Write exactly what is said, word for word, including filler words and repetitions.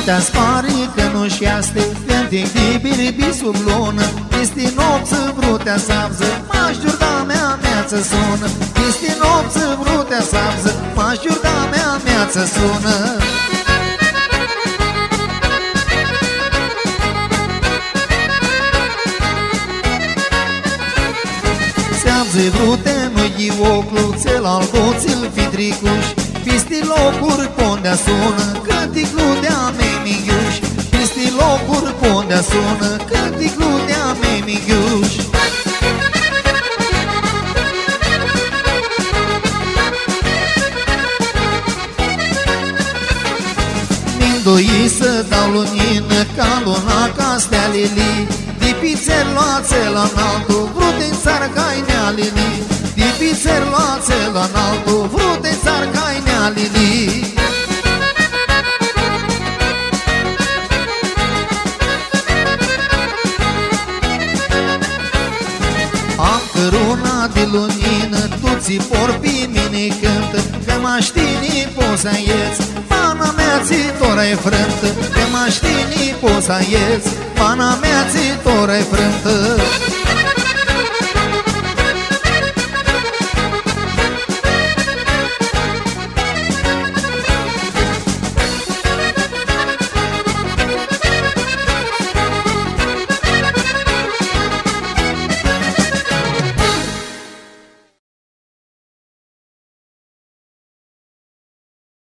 Noaptea spari că nu-și iaste, Cântic de biribi sub lună, Este nopță vrutea sabză, Maștiurda mea mea-ță sună, Este nopță vrutea sabză, Maștiurda mea mea-ță sună. Seamză vrute nu ghioclu, Țel albu țil fi tricuș, Pisti locuri pondea sună, Cânticlu de-a mei minghiuș, Pisti locuri pondea sună, Cânticlu de-a mei minghiuș. Mindoi să dau lunină, Ca luna, ca stea lili, De pițer luațe la înaltul, Vrute-n țară ca-i nea lili, De pițer luațe la înaltul, Vrute-n țară ca-i nea lili. Am căruna de lunină, Tu ți porpi mine cântă, Că maștini poți să ieți, Pana mea ți-tora-i frântă, Că maștini poți să ieți, Pana mea ți-tora-i frântă.